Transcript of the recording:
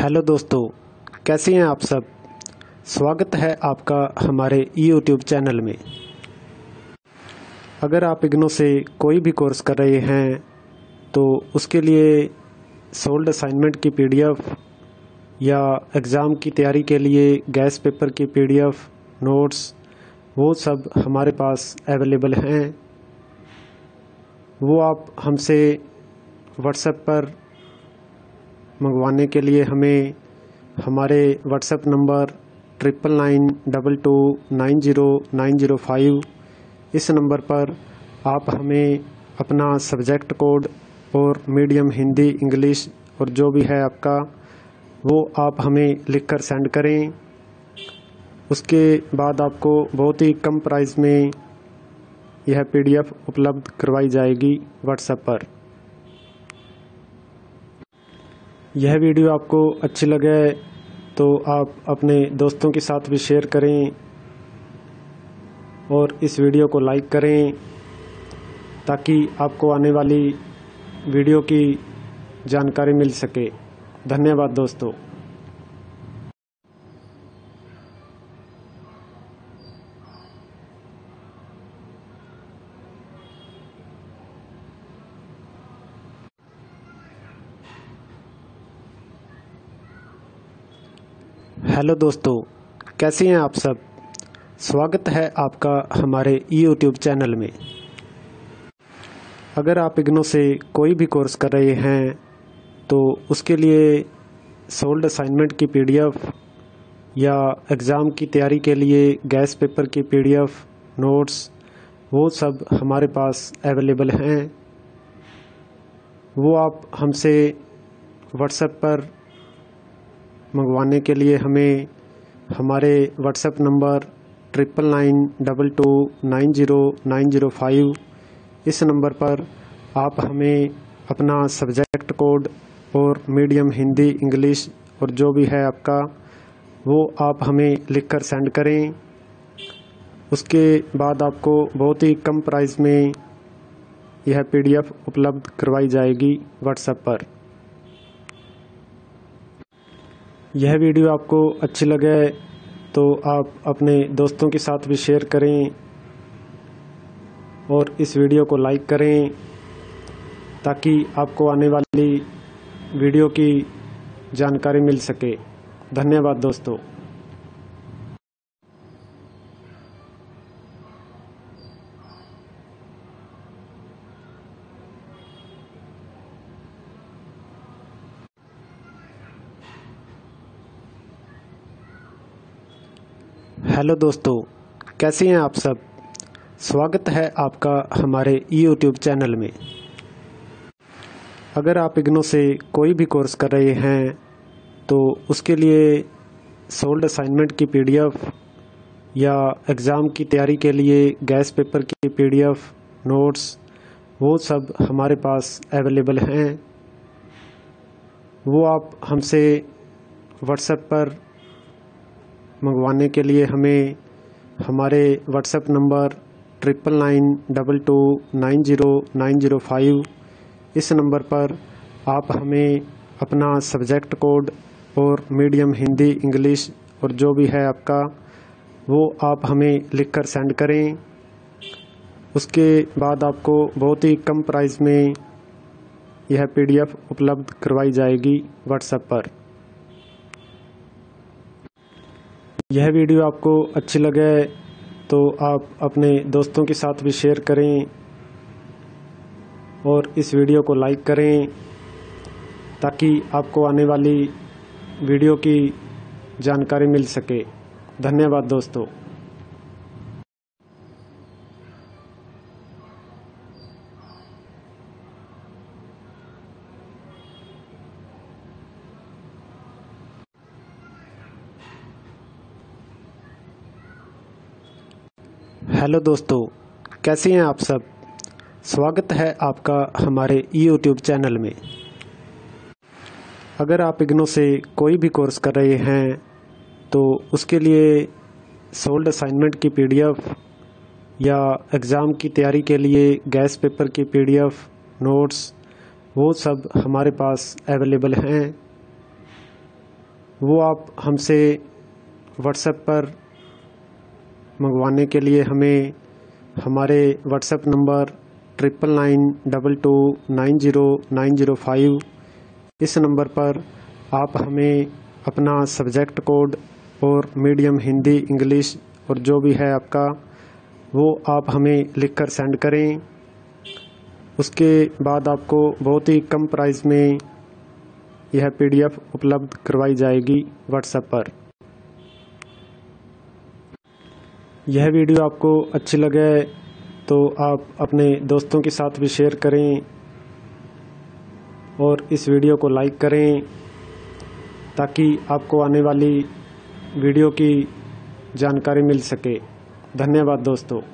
Hello दोस्तों, कैसे हैं आप सब। स्वागत है आपका हमारे यूट्यूब चैनल में। अगर आप इग्नू से कोई भी कोर्स कर रहे हैं तो उसके लिए सोल्ड असाइनमेंट की पीडीएफ या एग्ज़ाम की तैयारी के लिए गैस पेपर की पीडीएफ, नोट्स, वो सब हमारे पास अवेलेबल हैं। वो आप हमसे व्हाट्सएप पर मंगवाने के लिए हमें हमारे व्हाट्सएप नंबर 9992290905 इस नंबर पर आप हमें अपना सब्जेक्ट कोड और मीडियम हिंदी, इंग्लिश और जो भी है आपका वो आप हमें लिखकर सेंड करें। उसके बाद आपको बहुत ही कम प्राइस में यह पीडीएफ उपलब्ध करवाई जाएगी व्हाट्सएप पर। यह वीडियो आपको अच्छी लगे तो आप अपने दोस्तों के साथ भी शेयर करें और इस वीडियो को लाइक करें ताकि आपको आने वाली वीडियो की जानकारी मिल सके। धन्यवाद दोस्तों। हेलो दोस्तों, कैसे हैं आप सब। स्वागत है आपका हमारे यूट्यूब चैनल में। अगर आप इग्नू से कोई भी कोर्स कर रहे हैं तो उसके लिए सोल्ड असाइनमेंट की पीडीएफ या एग्ज़ाम की तैयारी के लिए गैस पेपर की पीडीएफ, नोट्स, वो सब हमारे पास अवेलेबल हैं। वो आप हमसे व्हाट्सएप पर मंगवाने के लिए हमें हमारे व्हाट्सएप नंबर 9992290905 इस नंबर पर आप हमें अपना सब्जेक्ट कोड और मीडियम हिंदी, इंग्लिश और जो भी है आपका वो आप हमें लिखकर सेंड करें। उसके बाद आपको बहुत ही कम प्राइस में यह पीडीएफ उपलब्ध करवाई जाएगी व्हाट्सएप पर। यह वीडियो आपको अच्छी लगे तो आप अपने दोस्तों के साथ भी शेयर करें और इस वीडियो को लाइक करें ताकि आपको आने वाली वीडियो की जानकारी मिल सके। धन्यवाद दोस्तों। हेलो दोस्तों, कैसे हैं आप सब। स्वागत है आपका हमारे यूट्यूब चैनल में। अगर आप इग्नू से कोई भी कोर्स कर रहे हैं तो उसके लिए सोल्ड असाइनमेंट की पीडीएफ या एग्ज़ाम की तैयारी के लिए गैस पेपर की पीडीएफ, नोट्स, वो सब हमारे पास अवेलेबल हैं। वो आप हमसे व्हाट्सएप पर मंगवाने के लिए हमें हमारे व्हाट्सएप नंबर 9992290905 इस नंबर पर आप हमें अपना सब्जेक्ट कोड और मीडियम हिंदी, इंग्लिश और जो भी है आपका वो आप हमें लिखकर सेंड करें। उसके बाद आपको बहुत ही कम प्राइस में यह पीडीएफ उपलब्ध करवाई जाएगी व्हाट्सएप पर। यह वीडियो आपको अच्छी लगे तो आप अपने दोस्तों के साथ भी शेयर करें और इस वीडियो को लाइक करें ताकि आपको आने वाली वीडियो की जानकारी मिल सके। धन्यवाद दोस्तों। हेलो दोस्तों, कैसे हैं आप सब। स्वागत है आपका हमारे यूट्यूब चैनल में। अगर आप इग्नू से कोई भी कोर्स कर रहे हैं तो उसके लिए सोल्ड असाइनमेंट की पीडीएफ या एग्ज़ाम की तैयारी के लिए गैस पेपर की पीडीएफ, नोट्स, वो सब हमारे पास अवेलेबल हैं। वो आप हमसे व्हाट्सएप पर मंगवाने के लिए हमें हमारे व्हाट्सएप नंबर 9992290905 इस नंबर पर आप हमें अपना सब्जेक्ट कोड और मीडियम हिंदी इंग्लिश और जो भी है आपका वो आप हमें लिखकर सेंड करें। उसके बाद आपको बहुत ही कम प्राइस में यह PDF उपलब्ध करवाई जाएगी व्हाट्सएप पर। यह वीडियो आपको अच्छी लगे तो आप अपने दोस्तों के साथ भी शेयर करें और इस वीडियो को लाइक करें ताकि आपको आने वाली वीडियो की जानकारी मिल सके। धन्यवाद दोस्तों।